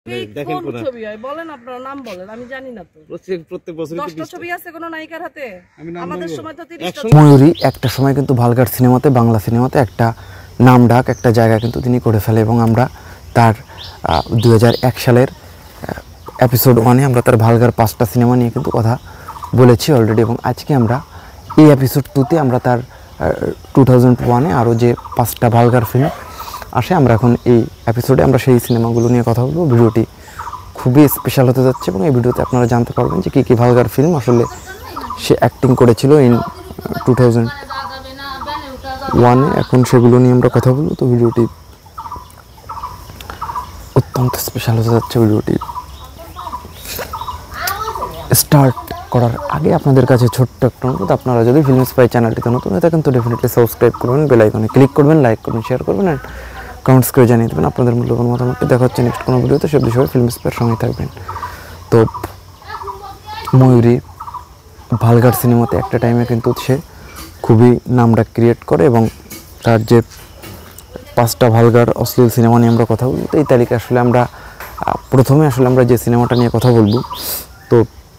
দেখেন কোন ছবি হয় বলেন, আপনার নাম বলেন, আমি জানি না তো। প্রত্যেক বছরই 10টা ছবি আছে কোন নায়িকার হাতে। আমাদের সময় তো 30টা। ময়ূরী একটা সময় কিন্তু ভালগার সিনেমাতে, বাংলা সিনেমাতে একটা নামডাক, একটা জায়গা কিন্তু তিনি করে ফেলে এবং আমরা তার 2001 সালের এপিসোড 1-এ আমরা তার ভালগার 5টা সিনেমা নিয়ে কিন্তু কথা বলেছি অলরেডি, এবং আজকে আমরা এই এপিসোড 2-তে আমরা তার 2001-এ আরও যে 5টা ভালগার ফিল্ম আসে, আমরা এখন এই এপিসোডে আমরা সেই সিনেমাগুলো নিয়ে কথা বলবো। ভিডিওটি খুবই স্পেশাল হতে যাচ্ছে এবং এই ভিডিওতে আপনারা জানতে পারবেন যে কী কী ভালগার ফিল্ম আসলে সে অ্যাক্টিং করেছিল ইন 2001-এ। এখন সেগুলো নিয়ে আমরা কথা বলবো। তো ভিডিওটি অত্যন্ত স্পেশাল হতে যাচ্ছে। ভিডিওটি স্টার্ট করার আগে আপনাদের কাছে ছোট্ট একটা অনুরোধ, আপনারা যদি ফিল্ম স্পাই চ্যানেলটিতে নতুন হয়ে থাকেন তো ডেফিনেটলি সাবস্ক্রাইব করবেন, বেল আইকনে ক্লিক করবেন, লাইক করবেন, শেয়ার করবেন অ্যান্ড কমেন্টস করে জানিয়ে দেবেন আপনাদের মূল্যবান মতামতটি। দেখা হচ্ছে নেক্সট কোনো ভিডিওতে, সব বিষয়ে ফিল্ম স্পাইয়ের সঙ্গে থাকবেন। তো ময়ূরী ভালগার সিনেমাতে একটা টাইমে কিন্তু সে খুবই নামডাক ক্রিয়েট করে এবং তার যে 5টা ভালগার অশ্লীল সিনেমা নিয়ে আমরা কথা বলবো। তো এই তালিকা আসলে আমরা প্রথমে আমরা যে সিনেমাটা নিয়ে কথা বলবো, তো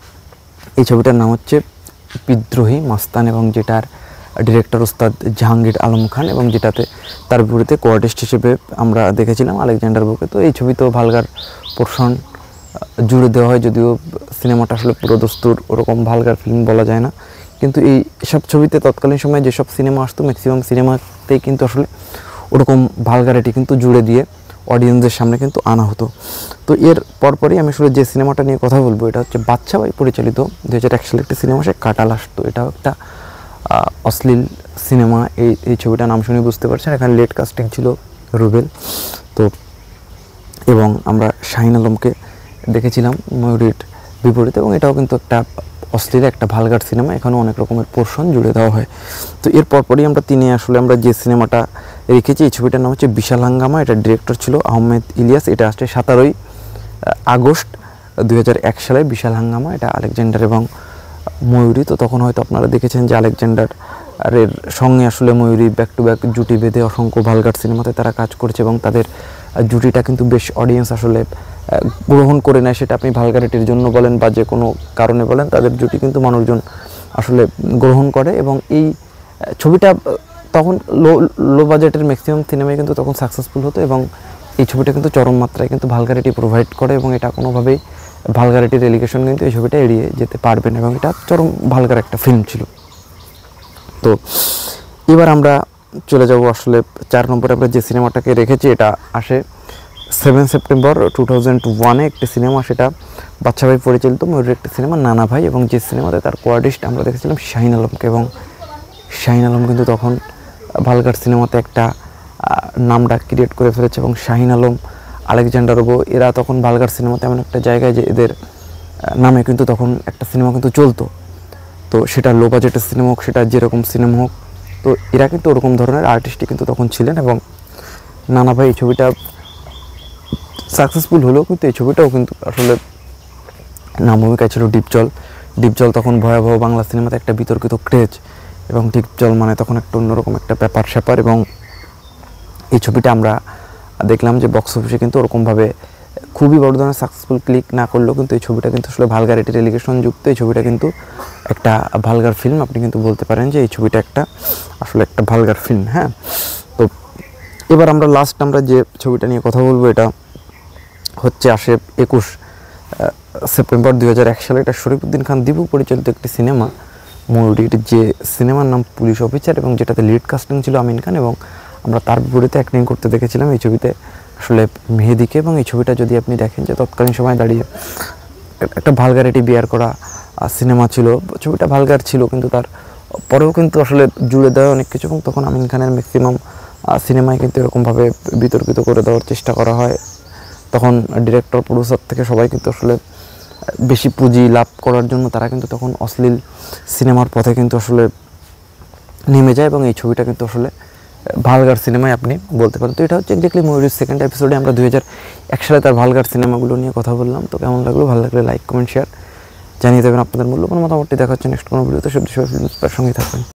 এই ছবিটার নাম হচ্ছে বিদ্রোহী মাস্তান এবং যেটার ডিরেক্টর ওস্তাদ জাহাঙ্গীর আলম খান এবং যেটাতে তার বিপরীতে কোয়ার্টিস্ট হিসেবে আমরা দেখেছিলাম আলেকজান্ডার বুকে। তো এই ছবিতেও ভালগার পোর্শন জুড়ে দেওয়া হয়, যদিও সিনেমাটা আসলে পুরো দস্তুর ওরকম ভালগার ফিল্ম বলা যায় না, কিন্তু এই সব ছবিতে তৎকালীন সময়ে যেসব সিনেমা আসতো ম্যাক্সিমাম সিনেমাতেই কিন্তু আসলে ওরকম ভালগারিটি কিন্তু জুড়ে দিয়ে অডিয়েন্সের সামনে কিন্তু আনা হতো। তো এর পরপরই আমি আসলে যে সিনেমাটা নিয়ে কথা বলবো, এটা হচ্ছে বাচ্চা ভাই পরিচালিত 2001 সালে একটি সিনেমা, সে কাটাল আসতো। এটাও একটা অশ্লীল সিনেমা। এই ছবিটার নাম শুনে বুঝতে পারছেন, এখানে লেট কাস্টিং ছিল রুবেল তো, এবং আমরা শাহিন আলমকে দেখেছিলাম ময়ূরীর বিপরীতে, এবং এটাও কিন্তু একটা অশ্লীল একটা ভালগার সিনেমা, এখানেও অনেক রকমের পোর্শন জুড়ে দেওয়া হয়। তো এর পরপরই আমরা যে সিনেমাটা রেখেছি, এই ছবিটার নাম হচ্ছে বিশাল হাঙ্গামা। এটার ডিরেক্টর ছিল আহমেদ ইলিয়াস। এটা আসছে 17ই আগস্ট 2001 সালে। বিশাল হাঙ্গামা, এটা আলেকজান্ডার এবং ময়ূরী। তো তখন হয়তো আপনারা দেখেছেন যে আলেকজান্ডারের সঙ্গে আসলে ময়ূরী ব্যাক টু ব্যাক জুটি বেঁধে অসংখ্য ভালগার সিনেমাতে তারা কাজ করছে এবং তাদের জুটিটা কিন্তু বেশ অডিয়েন্স আসলে গ্রহণ করে নেয়। সেটা আপনি ভালগারিটির জন্য বলেন বা যে কোনো কারণে বলেন, তাদের জুটি কিন্তু মানুষজন আসলে গ্রহণ করে এবং এই ছবিটা তখন লো বাজেটের ম্যাক্সিমাম সিনেমায় কিন্তু তখন সাকসেসফুল হতো এবং এই ছবিটা কিন্তু চরম মাত্রায় কিন্তু ভালগারিটি প্রোভাইড করে এবং এটা কোনোভাবেই ভালগারিটির এলিগেশন কিন্তু এই ছবিটা এড়িয়ে যেতে পারবে না এবং এটা চরম ভালগার একটা ফিল্ম ছিল। তো এবার আমরা চলে যাব আসলে 4 নম্বরে আমরা যে সিনেমাটাকে রেখেছি, এটা আসে 7 সেপ্টেম্বর 2001-এ একটি সিনেমা, সেটা বাচ্চা ভাই পরিচালিত ময়ূরের একটি সিনেমা নানা ভাই, এবং যে সিনেমাতে তার কোয়ার্টিস্ট আমরা দেখেছিলাম শাহিন আলমকে, এবং শাহিন আলম কিন্তু তখন ভালগার সিনেমাতে একটা নামডাক ক্রিয়েট করে ফেলেছে এবং শাহিন আলম, আলেকজান্ডার ওগো এরা তখন ভালগার সিনেমাতে এমন একটা জায়গায় যে এদের নামে কিন্তু তখন একটা সিনেমা কিন্তু চলতো। তো সেটা লো বাজেটের সিনেমা হোক, সেটা যেরকম সিনেমা হোক, তো এরা কিন্তু ওরকম ধরনের আর্টিস্টই কিন্তু তখন ছিলেন এবং নানা ভাই এই ছবিটা সাকসেসফুল হলেও কিন্তু এই ছবিটাও কিন্তু আসলে নাম ভূমিকায় ছিল ডিপজল। ডিপজল তখন ভয়াবহ বাংলা সিনেমাতে একটা বিতর্কিত ক্রেজ এবং ডিপজল মানে তখন একটা অন্যরকম একটা ব্যাপার স্যাপার, এবং এই ছবিটা আমরা দেখলাম যে বক্স অফিসে কিন্তু ওরকমভাবে খুবই বড় ধরনের সাকসেসফুল ক্লিক না করলেও কিন্তু এই ছবিটা কিন্তু আসলে ভালগারিটির এলিগেশন যুক্ত। এই ছবিটা কিন্তু একটা ভালগার ফিল্ম, আপনি কিন্তু বলতে পারেন যে এই ছবিটা আসলে একটা ভালগার ফিল্ম। হ্যাঁ, তো এবার আমরা আমরা যে ছবিটা নিয়ে কথা বলবো, এটা হচ্ছে আসে 21 সেপ্টেম্বর 2001 সালে। এটা শরীফুদ্দিন খান দীপু পরিচালিত একটি সিনেমা ময়ূরীর, যে সিনেমার নাম পুলিশ অফিসার এবং যেটাতে লিড কাস্টিং ছিল আমিন খান, এবং আমরা তার বিপরীতে অ্যাক্টিং করতে দেখেছিলাম এই ছবিতে আসলে মেহেদিকে। এবং এই ছবিটা যদি আপনি দেখেন যে তৎকালীন সময় দাঁড়িয়ে একটা ভালগারিটি বিয়ার করা সিনেমা ছিল, ছবিটা ভালগার ছিল কিন্তু তার পরেও কিন্তু আসলে জুড়ে দেওয়া অনেক কিছু, এবং তখন আমিন খানের ম্যাক্সিমাম সিনেমায় কিন্তু এরকমভাবে বিতর্কিত করে দেওয়ার চেষ্টা করা হয়। তখন ডিরেক্টর প্রডিউসার থেকে সবাই কিন্তু আসলে বেশি পুঁজি লাভ করার জন্য তারা কিন্তু তখন অশ্লীল সিনেমার পথে কিন্তু আসলে নেমে যায় এবং এই ছবিটা কিন্তু আসলে ভালগার সিনেমায় আপনি বলতে পারেন। তো এটা হচ্ছে এক্স্যাক্টলি ময়ূরীর সেকেন্ড এপিসোডে আমরা 2001 সালে তার ভালগার সিনেমাগুলো নিয়ে কথা বললাম। তো কেমন লাগলো? ভালো লাগলে লাইক কমেন্ট শেয়ার জানিয়ে দেবেন আপনাদের মূল্যবান মতামতটি। দেখা হচ্ছে নেক্সট কোনো ভিডিওতে। সব ফিল্ম সঙ্গে থাকবেন।